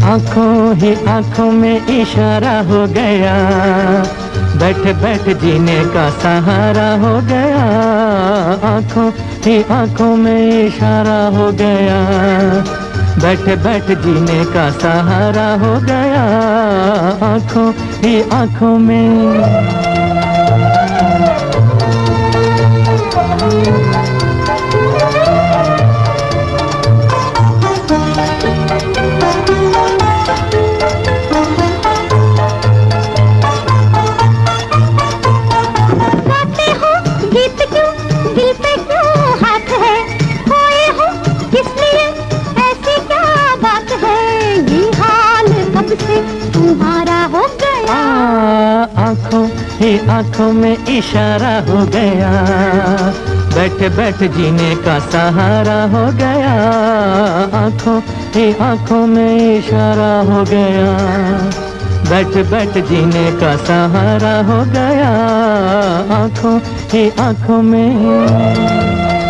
आंखों ही आंखों में इशारा हो गया, बैठ बैठ जीने का सहारा हो गया। आंखों ही आंखों में इशारा हो गया, बैठ बैठ जीने का सहारा हो गया। आंखों ही आंखों में। तुम्हारा हो गया, आंखों ही आंखों में इशारा हो गया, बैठ बैठ जीने का सहारा हो गया। आंखों ही आंखों में इशारा हो गया, बैठ बैठ जीने का सहारा हो गया। आंखों ही आंखों में।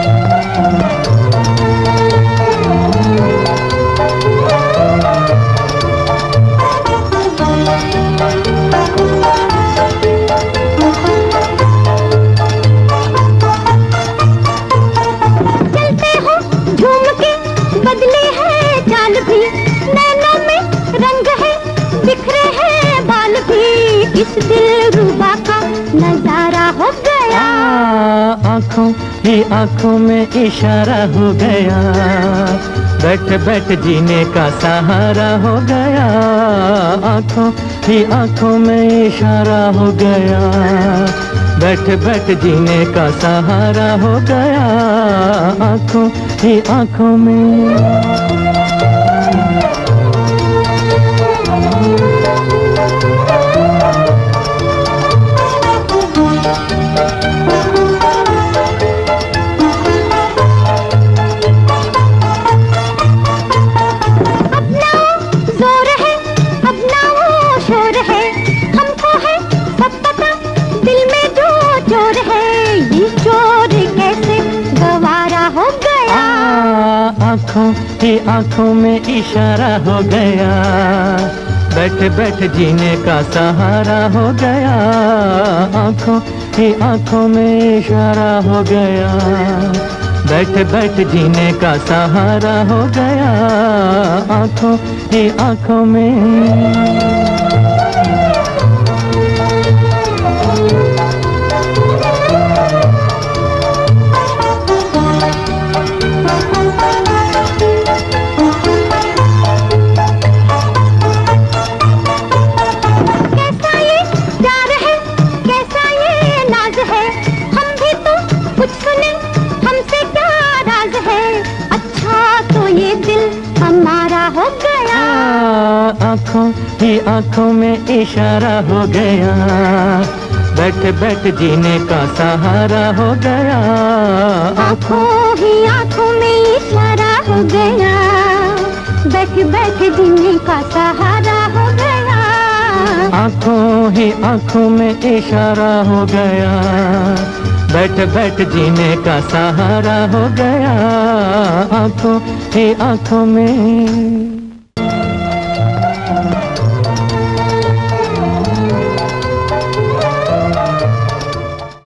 इस दिलरुबा का नजारा हो गया, आंखों ही आंखों में इशारा हो गया, बैठ बैठ जीने का सहारा हो गया। आंखों ही आंखों में इशारा हो गया, बैठ बैठ जीने का सहारा हो गया। आंखों ही आंखों में। आंखों ही आंखों में इशारा हो गया, बैठ बैठ जीने का सहारा हो गया। आंखों ही आंखों में इशारा हो गया, बैठ बैठ जीने का सहारा हो गया। आंखों ही आंखों में। हो गया, आंखों ही आंखों में इशारा हो गया, बैठ बैठ जीने का सहारा हो गया। आंखों ही आंखों में इशारा हो गया, बैठ बैठ जीने का सहारा हो गया। आंखों ही आंखों में इशारा हो गया, बैठ बैठ जीने का सहारा हो गया। आंखों ही आंखों में।